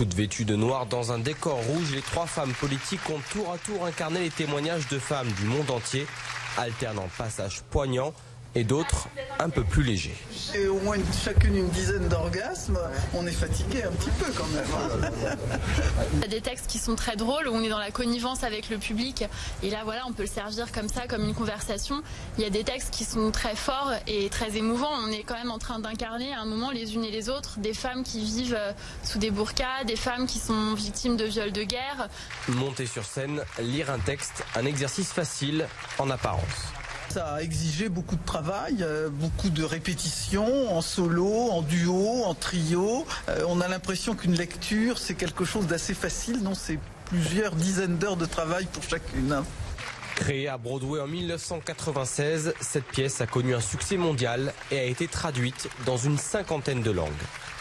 Toutes vêtues de noir dans un décor rouge, les 3 femmes politiques ont tour à tour incarné les témoignages de femmes du monde entier, alternant passages poignants et d'autres un peu plus légers. Et au moins chacune une dizaine d'orgasmes, on est fatigué un petit peu quand même. Il y a des textes qui sont très drôles, où on est dans la connivence avec le public, et là voilà, on peut le servir comme ça, comme une conversation. Il y a des textes qui sont très forts et très émouvants. On est quand même en train d'incarner à un moment les unes et les autres des femmes qui vivent sous des burqas, des femmes qui sont victimes de viols de guerre. Monter sur scène, lire un texte, un exercice facile en apparence. Ça a exigé beaucoup de travail, beaucoup de répétitions en solo, en duo, en trio. On a l'impression qu'une lecture, c'est quelque chose d'assez facile. Non, c'est plusieurs dizaines d'heures de travail pour chacune. Créée à Broadway en 1996, cette pièce a connu un succès mondial et a été traduite dans une 50aine de langues.